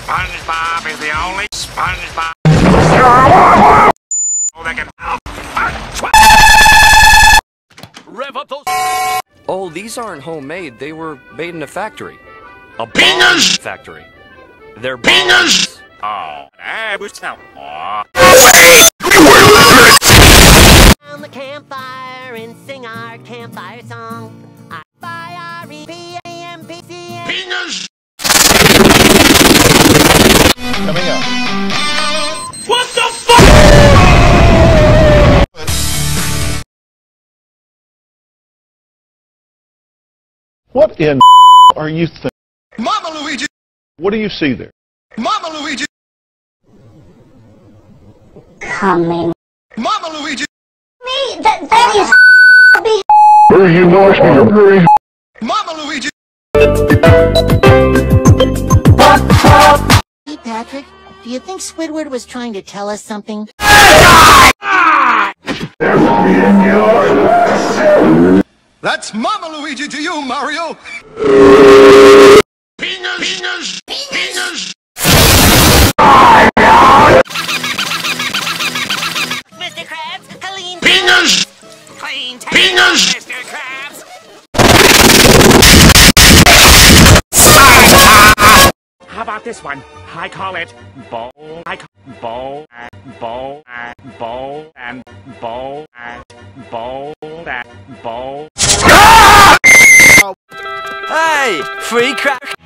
SpongeBob is the only SpongeBob that can rev up those. Oh, these aren't homemade. They were made in a factory. A bomb factory. They're bombs. Oh, On the campfire and sing our campfire song. Fingers. Coming up. What the fuck? What in are you thinking? Mama Luigi! What do you see there? Mama Luigi! Coming. Mama Luigi! Me, that is be. You know it's Mama Luigi! Hey, Patrick, do you think Squidward was trying to tell us something? That's Mama Luigi to you, Mario! Fingers. Mr. Krabs, clean Fingers. clean Fingers. Mr. Krabs! How about this one? I call it bowl. I call bowl and bowl and bowl and bowl and bowl and bowl. Hey! Free crack!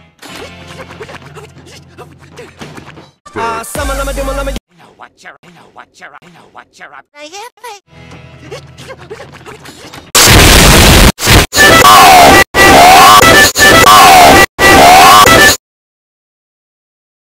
I know what you're up. I have